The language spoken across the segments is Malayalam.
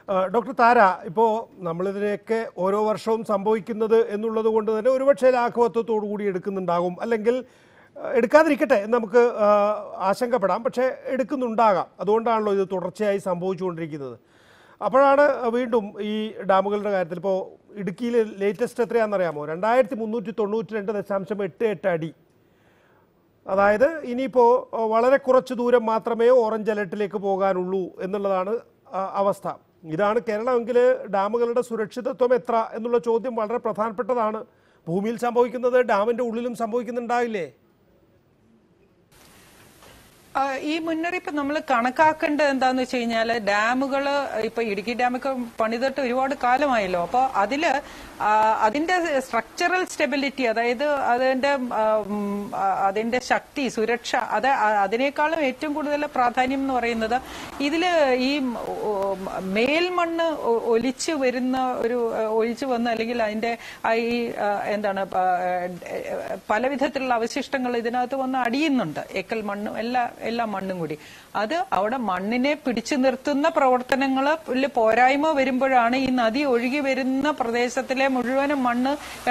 ഡോക്ടർ താര, ഇപ്പോൾ നമ്മളിതിനെയൊക്കെ ഓരോ വർഷവും സംഭവിക്കുന്നത് എന്നുള്ളത് കൊണ്ട് തന്നെ ഒരുപക്ഷെ ലാഘവത്വത്തോടു കൂടി എടുക്കുന്നുണ്ടാകും, അല്ലെങ്കിൽ എടുക്കാതിരിക്കട്ടെ എന്ന് നമുക്ക് ആശങ്കപ്പെടാം. പക്ഷേ എടുക്കുന്നുണ്ടാകാം. അതുകൊണ്ടാണല്ലോ ഇത് തുടർച്ചയായി സംഭവിച്ചുകൊണ്ടിരിക്കുന്നത്. അപ്പോഴാണ് വീണ്ടും ഈ ഡാമുകളുടെ കാര്യത്തിൽ ഇപ്പോൾ ഇടുക്കിയിൽ ലേറ്റസ്റ്റ് എത്രയാണെന്നറിയാമോ? 2392.88 അടി. അതായത് ഇനിയിപ്പോൾ വളരെ കുറച്ച് ദൂരം മാത്രമേ ഓറഞ്ച് അലർട്ടിലേക്ക് പോകാനുള്ളൂ എന്നുള്ളതാണ് അവസ്ഥ. ഇതാണ് കേരളമെങ്കിൽ ഡാമുകളുടെ സുരക്ഷിതത്വം എത്ര എന്നുള്ള ചോദ്യം വളരെ പ്രധാനപ്പെട്ടതാണ്. ഭൂമിയിൽ സംഭവിക്കുന്നത് ഡാമിൻ്റെ ഉള്ളിലും സംഭവിക്കുന്നുണ്ടാവില്ലേ? ഈ മുന്നറിയിപ്പ് നമ്മൾ കണക്കാക്കേണ്ടത് എന്താന്ന് വെച്ച് കഴിഞ്ഞാല്, ഡാമുകള് ഇപ്പൊ ഇടുക്കി ഡാമൊക്കെ പണിതിട്ട് ഒരുപാട് കാലമായല്ലോ. അപ്പൊ അതിന്റെ സ്ട്രക്ചറൽ സ്റ്റെബിലിറ്റി, അതായത് അതിന്റെ ശക്തി, സുരക്ഷ, അതിനേക്കാളും ഏറ്റവും കൂടുതൽ പ്രാധാന്യം എന്ന് പറയുന്നത് ഇതില് ഈ മേൽമണ്ണ് ഒലിച്ചു വന്ന് അല്ലെങ്കിൽ അതിന്റെ ഈ എന്താണ് പല വിധത്തിലുള്ള അവശിഷ്ടങ്ങൾ ഇതിനകത്ത് വന്ന് അടിയുന്നുണ്ട്. എക്കൽ മണ്ണും എല്ലാ മണ്ണും കൂടി. അത് അവിടെ മണ്ണിനെ പിടിച്ചു നിർത്തുന്ന പ്രവർത്തനങ്ങളിൽ പോരായ്മ വരുമ്പോഴാണ് ഈ നദി ഒഴുകി വരുന്ന പ്രദേശത്തിലെ മുഴുവനും മണ്ണ്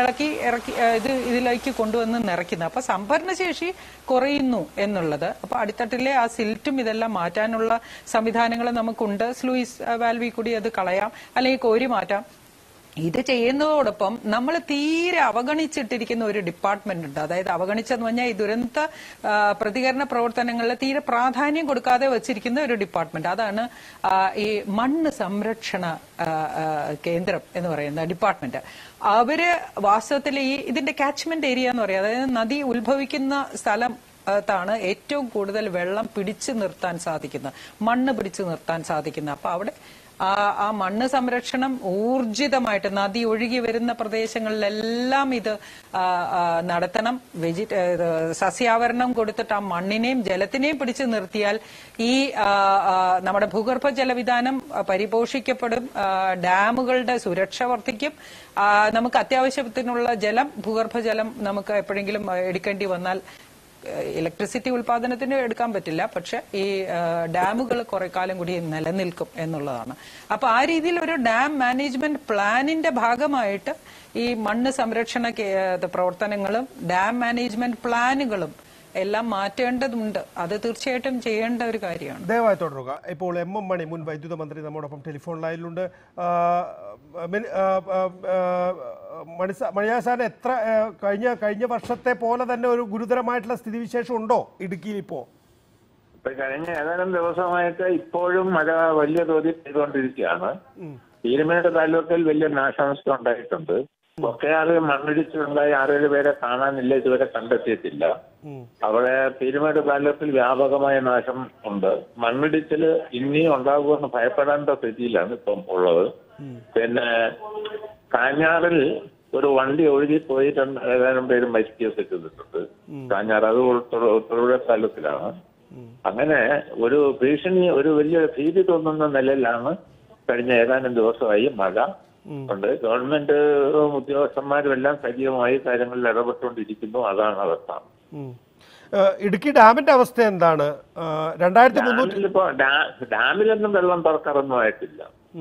ഇതിലേക്ക് കൊണ്ടുവന്ന് നിറയ്ക്കുന്നത്. അപ്പൊ സംഭരണശേഷി കുറയുന്നു എന്നുള്ളത്. അപ്പൊ അടിത്തട്ടിലെ ആ സിൽറ്റും ഇതെല്ലാം മാറ്റാനുള്ള സംവിധാനങ്ങൾ നമുക്കുണ്ട്. സ്ലൂയിസ് വാൽവിൽ കൂടി അത് കളയാം, അല്ലെങ്കിൽ കോരി മാറ്റാം. ഇത് ചെയ്യുന്നതോടൊപ്പം നമ്മൾ തീരെ അവഗണിച്ചിട്ടിരിക്കുന്ന ഒരു ഡിപ്പാർട്ട്മെന്റ് ഉണ്ട്. അതായത് അവഗണിച്ചെന്ന് പറഞ്ഞാൽ ഈ ദുരന്ത പ്രതികരണ പ്രവർത്തനങ്ങളിൽ തീരെ പ്രാധാന്യം കൊടുക്കാതെ വെച്ചിരിക്കുന്ന ഒരു ഡിപ്പാർട്ട്മെന്റ്. അതാണ് ഈ മണ്ണ് സംരക്ഷണ കേന്ദ്രം എന്ന് പറയുന്ന ഡിപ്പാർട്ട്മെന്റ്. അവര് വാസ്തവത്തിൽ ഇതിന്റെ കാച്ച്മെന്റ് ഏരിയ എന്ന് പറയുന്നത്, അതായത് നദി ഉത്ഭവിക്കുന്ന സ്ഥലം ാണ് ഏറ്റവും കൂടുതൽ വെള്ളം പിടിച്ചു നിർത്താൻ സാധിക്കുന്നത്, മണ്ണ് പിടിച്ചു നിർത്താൻ സാധിക്കുന്നത്. അപ്പൊ അവിടെ ആ മണ്ണ് സംരക്ഷണം ഊർജിതമായിട്ട് നദി ഒഴുകി വരുന്ന പ്രദേശങ്ങളിലെല്ലാം ഇത് നടത്തണം. സസ്യാവരണം കൊടുത്തിട്ട് ആ മണ്ണിനെയും ജലത്തിനെയും പിടിച്ചു നിർത്തിയാൽ ഈ നമ്മുടെ ഭൂഗർഭ ജലവിധാനം പരിപോഷിക്കപ്പെടും, ഡാമുകളുടെ സുരക്ഷ വർദ്ധിക്കും. നമുക്ക് അത്യാവശ്യത്തിനുള്ള ജലം, ഭൂഗർഭജലം നമുക്ക് എപ്പോഴെങ്കിലും എടുക്കേണ്ടി വന്നാൽ ഇലക്ട്രിസിറ്റി ഉൽപാദനത്തിന് എടുക്കാൻ പറ്റില്ല, പക്ഷെ ഈ ഡാമുകൾ കുറെ കാലം കൂടി നിലനിൽക്കും എന്നുള്ളതാണ്. അപ്പൊ ആ രീതിയിൽ ഒരു ഡാം മാനേജ്മെന്റ് പ്ലാനിന്റെ ഭാഗമായിട്ട് ഈ മണ്ണ് സംരക്ഷണ പ്രവർത്തനങ്ങളും ഡാം മാനേജ്മെന്റ് പ്ലാനുകളും എല്ലാം മാറ്റേണ്ടതുണ്ട്. അത് തീർച്ചയായിട്ടും ചെയ്യേണ്ട ഒരു കാര്യമാണ്. ദയവായി തുടരുക. ഇപ്പോൾ എം മണി, മുൻ വൈദ്യുത മന്ത്രി, നമ്മോടൊപ്പം ടെലിഫോൺ ലൈനിലുണ്ട്. മണിയാസാന് എത്ര കഴിഞ്ഞ വർഷത്തെ പോലെ തന്നെ ഒരു ഗുരുതരമായിട്ടുള്ള സ്ഥിതിവിശേഷം ഉണ്ടോ ഇടുക്കിയിൽ ഇപ്പോ? കഴിഞ്ഞ ഏതാനും ദിവസമായിട്ട് ഇപ്പോഴും മഴ വലിയ തോതിൽ പെയ്തുകൊണ്ടിരിക്കുകയാണ്. പീരുമേട് താലൂക്കിൽ വലിയ നാശനഷ്ടം ഉണ്ടായിട്ടുണ്ട്. ഒക്കെയാറ് മണ്ണിടിച്ചിലുണ്ടായി 6-7 പേരെ കാണാനില്ല, ഇതുവരെ കണ്ടെത്തിയിട്ടില്ല. അവിടെ പീരുമേട് താലൂക്കിൽ വ്യാപകമായ നാശം ഉണ്ട്. മണ്ണിടിച്ചിൽ ഇനിയും ഉണ്ടാകുമെന്ന് ഭയപ്പെടേണ്ട സ്ഥിതിയിലാണ് ഇപ്പം ഉള്ളത്. പിന്നെ കാഞ്ഞാറിൽ ഒരു വണ്ടി ഒഴുകി പോയിട്ട് ഏതാനും പേര് മരിക്കുകയൊക്കെ ചെയ്തിട്ടുണ്ട്. കാഞ്ഞാർ, അത് തൊടുപുഴ താലൂക്കിലാണ്. അങ്ങനെ ഒരു ഭീഷണി, ഒരു വലിയ ഭീതി തോന്നുന്ന നിലയിലാണ് കഴിഞ്ഞ ഏതാനും ദിവസമായി മഴ ഉണ്ട്. ഗവൺമെന്റ് ഉദ്യോഗസ്ഥന്മാരും എല്ലാം സജീവമായി കാര്യങ്ങളിൽ ഇടപെട്ടുകൊണ്ടിരിക്കുന്നു. അതാണ് അവസ്ഥ. ഇടുക്കി ഡാമിന്റെ അവസ്ഥ എന്താണ്? 2300 ഇപ്പോ ഡാമിലൊന്നും വെള്ളം തുറക്കാറൊന്നും ആയിട്ടില്ല.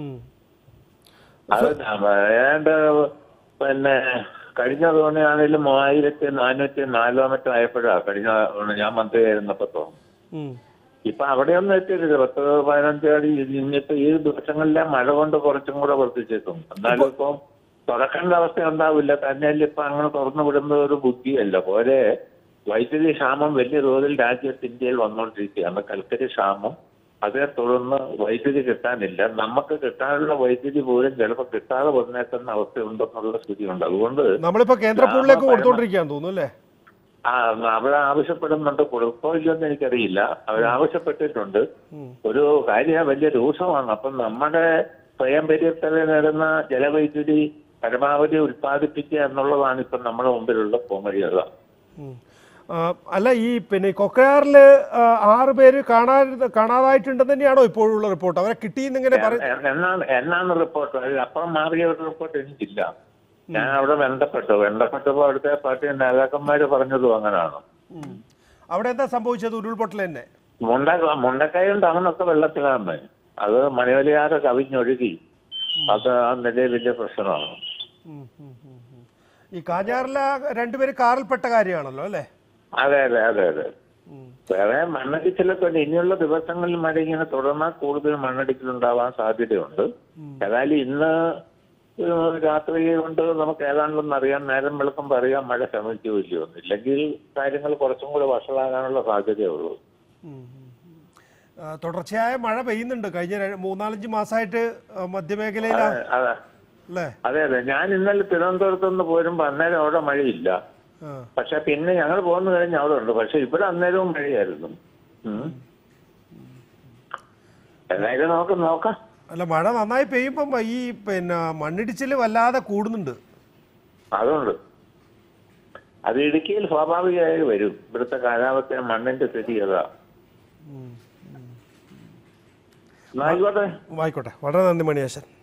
അത് ഏതാണ്ട് പിന്നെ കഴിഞ്ഞ തവണയാണെങ്കിലും 3404 മറ്റോ ആയപ്പോഴാണ് കഴിഞ്ഞ ഞാൻ മന്ത്രിയായിരുന്നപ്പോ തോന്നുന്നു. ഇപ്പൊ അവിടെയൊന്നും എത്തിയില്ല. 10-15 അടി. ഇന്നിപ്പോ ഈ ദിവസങ്ങളിലെ മഴ കൊണ്ട് കുറച്ചും കൂടെ വർദ്ധിച്ചേക്കും. എന്നാലും ഇപ്പൊ തുറക്കേണ്ട അവസ്ഥ ഉണ്ടാവില്ല. തന്നെയല്ല ഇപ്പൊ അങ്ങനെ തുറന്നു വിടുന്ന ഒരു ബുദ്ധിയല്ല. പോലെ വൈദ്യുതി ക്ഷാമം വലിയ തോതിൽ രാജ്യത്ത് ഇന്ത്യയിൽ വന്നുകൊണ്ടിരിക്കുകയാണ്. കൽക്കരി ക്ഷാമം, അതേ തുടർന്ന് വൈദ്യുതി കിട്ടാനില്ല. നമുക്ക് കിട്ടാനുള്ള വൈദ്യുതി പോലും ചിലപ്പോൾ കിട്ടാതെ വന്നേക്കുന്ന അവസ്ഥയുണ്ടെന്നുള്ള സ്ഥിതിയുണ്ട്. അതുകൊണ്ട് നമ്മളിപ്പോ കേന്ദ്ര പൂളിലേക്ക് കൊടുത്തോണ്ടിരിക്കുകയാണെന്ന് തോന്നുന്നു അല്ലേ? അവർ ആവശ്യപ്പെടുന്നുണ്ട്. കൊടുക്കില്ലെന്ന് എനിക്കറിയില്ല. അവരാവശ്യപ്പെട്ടിട്ടുണ്ട്. ഒരു കാര്യം വലിയ രൂക്ഷമാണ്. അപ്പം നമ്മുടെ സ്വയം പര്യാപ്തത നേടുന്ന ജലവൈദ്യുതി പരമാവധി ഉത്പാദിപ്പിക്കുക എന്നുള്ളതാണ് ഇപ്പം നമ്മുടെ മുമ്പിലുള്ള പോംവഴികൾ. അല്ല, ഈ പിന്നെ കൊക്കയാറില് 6 പേര് കാണാതായിട്ടുണ്ടെന്ന് തന്നെയാണോ ഇപ്പോഴുള്ള റിപ്പോർട്ട്? അവരെ കിട്ടിയെന്നിങ്ങനെ എന്നാണ് റിപ്പോർട്ട്? അപ്പുറം മാറിയ ഒരു റിപ്പോർട്ട് എനിക്കില്ല. ഞാൻ അവിടെ ബന്ധപ്പെട്ടപ്പോ അവിടുത്തെ പാർട്ടി നേതാക്കന്മാര് പറഞ്ഞതും അങ്ങനെയാണ്. അവിടെ എന്താ സംഭവിച്ചത്? ഉരുൾപൊട്ടൽ തന്നെ? മുണ്ടക്കായും ടൗണൊക്കെ വെള്ളത്തിലാണ്. അത് മണിമലയാറ് കവിഞ്ഞൊഴുകി. അത് ആ നിലയിൽ വലിയ പ്രശ്നമാണ്. ഈ കാഞ്ഞാറിലെ രണ്ടുപേര് കാറിൽപ്പെട്ട കാര്യമാണല്ലോ അല്ലേ? അതെ അതെ അതെ അതെ. വേറെ മണ്ണടിച്ചിലൊക്കെ ഉണ്ട്. ഇനിയുള്ള ദിവസങ്ങളിൽ മഴ ഇങ്ങനെ തുടർന്നാൽ കൂടുതൽ മണ്ണടിച്ചിലുണ്ടാവാൻ സാധ്യതയുണ്ട്. ഏതായാലും ഇന്ന് രാത്രി കൊണ്ട് നമുക്ക് ഏതാണ്ടൊന്നും അറിയാം. നേരം വെളുക്കുമ്പോൾ അറിയാം മഴ ശമിച്ചോ ഇല്ലയോ. ഇല്ലെങ്കിൽ കാര്യങ്ങൾ കുറച്ചും കൂടെ വഷളാകാനുള്ള സാധ്യതയുള്ളൂ. തുടർച്ചയായ മഴ പെയ്യുന്നുണ്ട് കഴിഞ്ഞ 3-4 മാസമായിട്ട് മധ്യമേഖലയിലാണ്. അതെ അതെ. ഞാൻ ഇന്നലെ തിരുവനന്തപുരത്ത് നിന്ന് പോരുമ്പോ അന്നേരം അവിടെ മഴയില്ല. പക്ഷെ പിന്നെ ഞങ്ങൾ പോന്നു കഴിഞ്ഞ് അവിടെ ഉണ്ട്. പക്ഷെ ഇവിടെ അന്നേരവും മഴയായിരുന്നു. എന്തായാലും നോക്കാം. അല്ല, മഴ നന്നായി പെയ്യുമ്പം ഈ മണ്ണിടിച്ചിൽ വല്ലാതെ കൂടുന്നുണ്ട്. അതുകൊണ്ട് അത് ഇടുക്കിയിൽ സ്വാഭാവികമായി വരും. ഇവിടുത്തെ കാലാവസ്ഥ മണ്ണിന്റെ സ്ഥിതി അതാ. ആയിക്കോട്ടെ, വളരെ നന്ദി മണിയാശൻ.